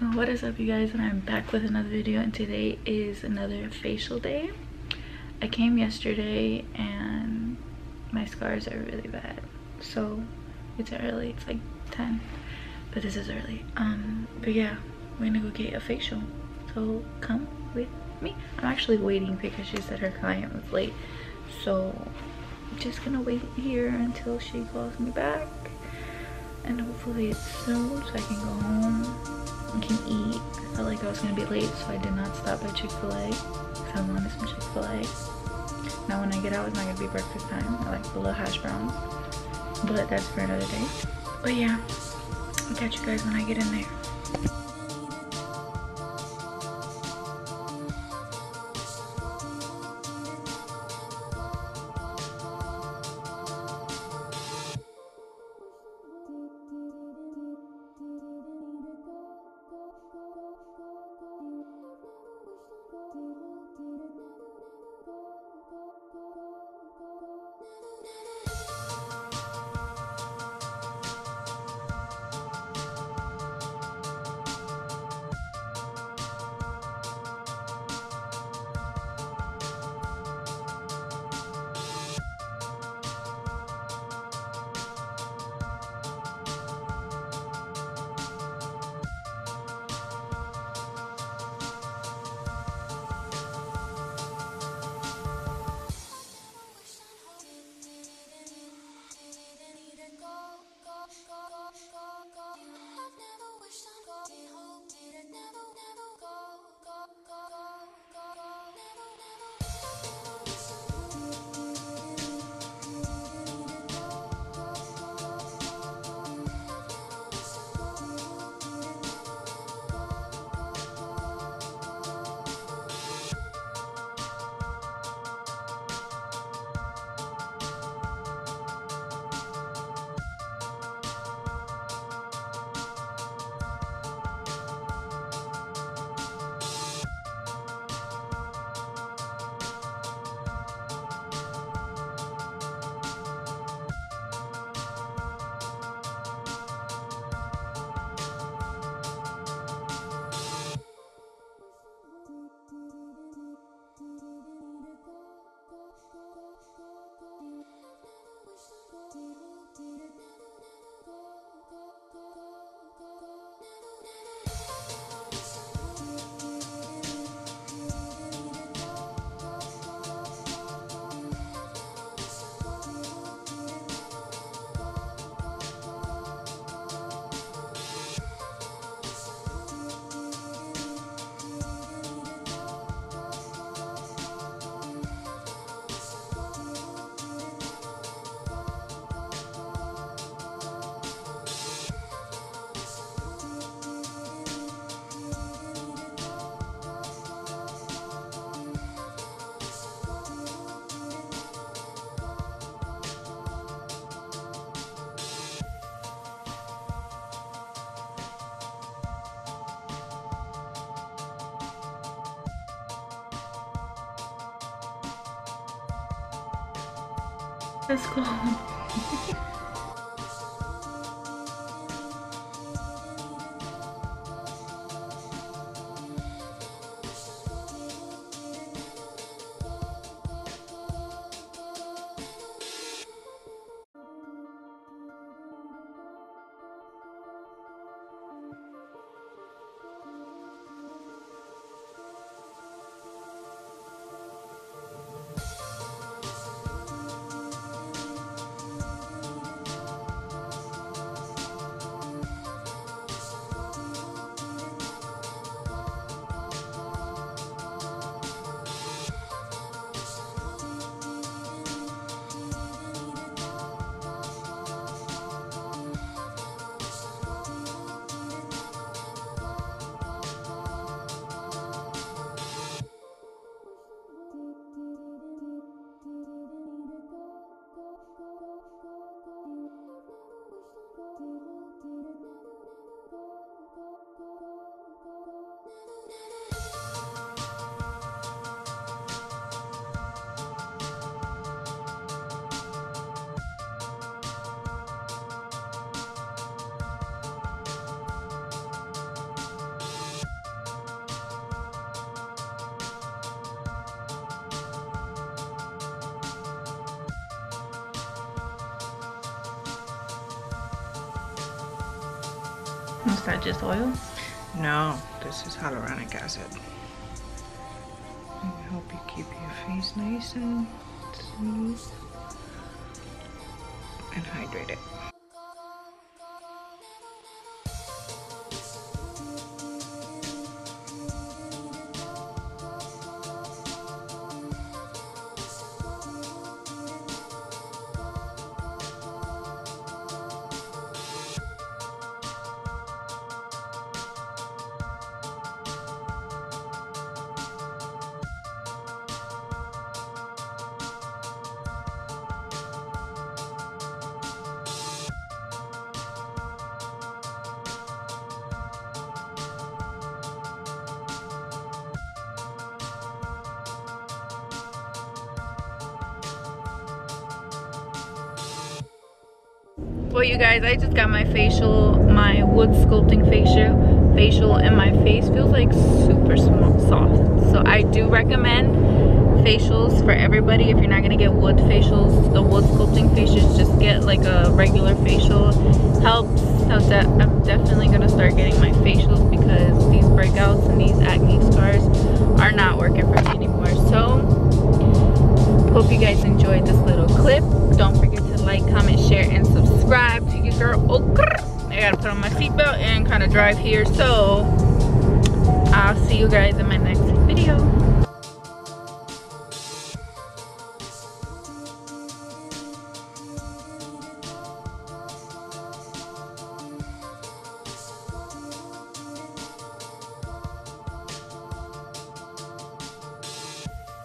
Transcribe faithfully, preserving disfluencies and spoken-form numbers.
What is up, you guys? And I'm back with another video, and today is another facial day. I came yesterday and my scars are really bad, so it's early. It's like ten, but this is early. Um but yeah, we're gonna go get a facial, so come with me. I'm actually waiting because she said her client was late, so I'm just gonna wait here until she calls me back, and hopefully it's soon so I can go home and can eat. I felt like I was gonna be late, so I did not stop at Chick-fil-A because I wanted some Chick-fil-A. Now when I get out, it's not gonna be breakfast time. I like the little hash browns, but that's for another day. But yeah, I'll catch you guys when I get in there. Let's go. Is that just oil? No, this is hyaluronic acid. I hope you keep your face nice and smooth and hydrated. Well, you guys, I just got my facial, my wood sculpting facial, facial, and my face feels like super small, soft. So I do recommend facials for everybody. If you're not gonna get wood facials, the wood sculpting facials, just get like a regular facial. Helps. So de I'm definitely gonna start getting my facials because these breakouts and these acne scars are not working for me anymore. So hope you guys enjoyed this little clip. Don't forget to like, comment, share, and subscribe to your girl. Oh, I gotta put on my seatbelt and kind of drive here. So I'll see you guys in my next video.